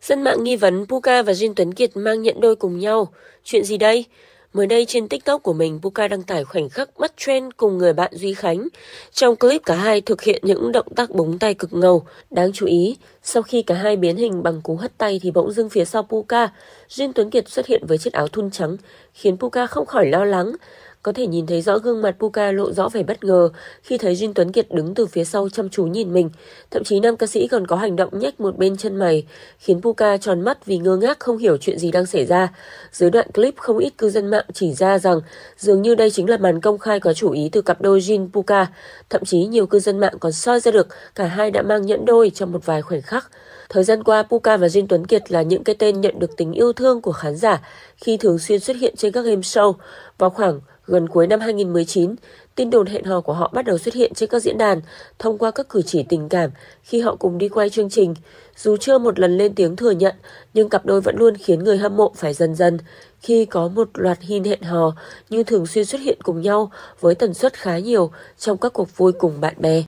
Dân mạng nghi vấn Puka và Jin Tuấn Kiệt mang nhẫn đôi cùng nhau. Chuyện gì đây? Mới đây trên TikTok của mình, Puka đăng tải khoảnh khắc bắt trend cùng người bạn Duy Khánh. Trong clip cả hai thực hiện những động tác búng tay cực ngầu. Đáng chú ý, sau khi cả hai biến hình bằng cú hất tay thì bỗng dưng phía sau Puka, Jin Tuấn Kiệt xuất hiện với chiếc áo thun trắng, khiến Puka không khỏi lo lắng. Có thể nhìn thấy rõ gương mặt Puka lộ rõ vẻ bất ngờ khi thấy Jin Tuấn Kiệt đứng từ phía sau chăm chú nhìn mình. Thậm chí nam ca sĩ còn có hành động nhếch một bên chân mày, khiến Puka tròn mắt vì ngơ ngác không hiểu chuyện gì đang xảy ra. Dưới đoạn clip, không ít cư dân mạng chỉ ra rằng dường như đây chính là màn công khai có chủ ý từ cặp đôi Jin Puka. Thậm chí nhiều cư dân mạng còn soi ra được cả hai đã mang nhẫn đôi trong một vài khoảnh khắc. Thời gian qua, Puka và Jin Tuấn Kiệt là những cái tên nhận được tình yêu thương của khán giả khi thường xuyên xuất hiện trên các game show. Vào khoảng gần cuối năm 2019, tin đồn hẹn hò của họ bắt đầu xuất hiện trên các diễn đàn thông qua các cử chỉ tình cảm khi họ cùng đi quay chương trình. Dù chưa một lần lên tiếng thừa nhận, nhưng cặp đôi vẫn luôn khiến người hâm mộ phải dần dần khi có một loạt hin hẹn hò như thường xuyên xuất hiện cùng nhau với tần suất khá nhiều trong các cuộc vui cùng bạn bè.